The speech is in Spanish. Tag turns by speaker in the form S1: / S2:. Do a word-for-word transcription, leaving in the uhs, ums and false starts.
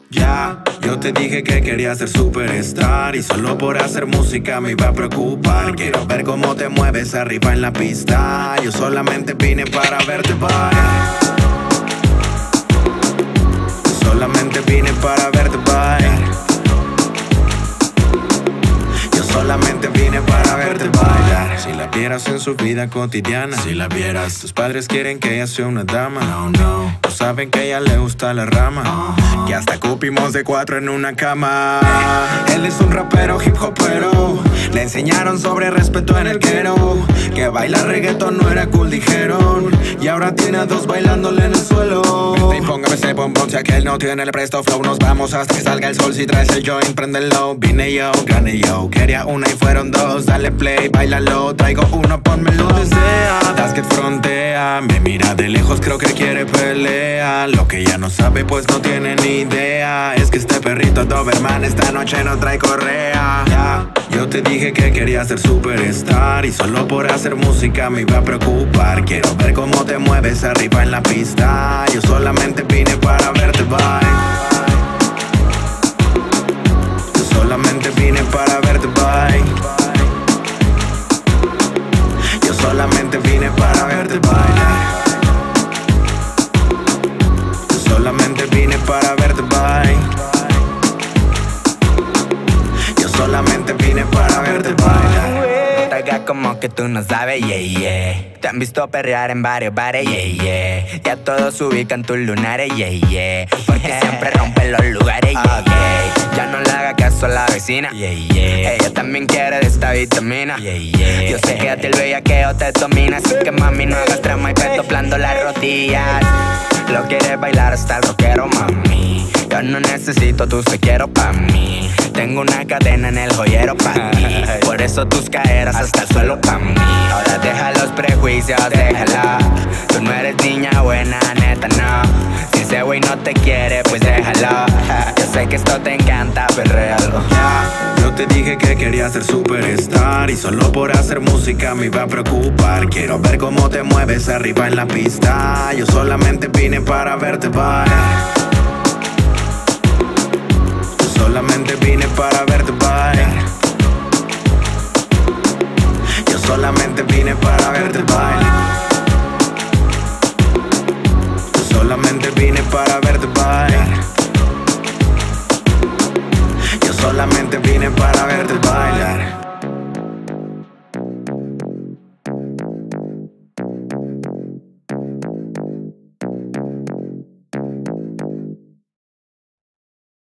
S1: Ya, yo te dije que quería ser superstar y solo por hacer música me iba a preocupar. Quiero ver cómo te mueves arriba en la pista. Yo solamente vine para verte bailar. Yo solamente vine para verte bailar. Yo solamente vine para verte bailar. Si la vieras en su vida cotidiana, si la vieras, tus padres quieren que ella sea una dama. No, no, no saben que a ella le gusta la rama. uh-huh. Que hasta cupimos de cuatro en una cama. Él es un rapero hip hopero. Le enseñaron sobre respeto en el quero. Que bailar reggaeton no era cool, dijeron. Y ahora tiene a dos bailándole en el suelo. Vente y póngame ese bombón, si aquel no tiene el presto flow. Nos vamos hasta que salga el sol. Si traes el joint, préndelo. Vine yo, gané yo. Quería una y fueron dos. Dale play, bailalo. Traigo uno, pónmelo desea. Basket frontea, me mira de lejos, creo que quiere pelea. Lo que ella no sabe, pues no tiene ni idea. Es que este perrito Doberman esta noche no trae correa. Ya, yo te dije que quería ser superstar y solo por hacer música me iba a preocupar. Quiero ver cómo te mueves arriba en la pista. Yo solamente vine para verte bailar. Yo solamente vine para verte bailar. Yo solamente vine para verte bailar. Yo solamente vine para verte bailar. Yo solamente vine para verte bailar.
S2: No te hagas como que tú no sabes, yeah, yeah. Te han visto perrear en varios bares, yeah, yeah. Ya todos ubican tus lunares, yeah, yeah. Porque siempre rompen los lugares, yeah, yeah. Ya no le haga caso a la vecina, yeah, yeah. Ella también quiere de esta vitamina, yeah, yeah. Yo sé que a ti el bellaqueo te domina, así que mami no hagas trama y ve doblando las rodillas. Lo quieres bailar hasta el rockero, mami. Yo no necesito tus te quiero pa' mí. Tengo una cadena en el joyero pa' ti. Por eso tus caderas hasta el suelo pa' mí. Ahora deja los prejuicios, déjala. Tú no eres niña buena, neta, no. Si ese güey no te quiere, pues déjalo. Yo sé que esto te encanta, perréalo.
S1: Yo te dije que quería ser superstar y solo por hacer música me iba a preocupar. Quiero ver cómo te mueves arriba en la pista. Yo solamente vine para verte bailar. Yo solamente vine para verte bailar. Yo solamente vine para verte bailar.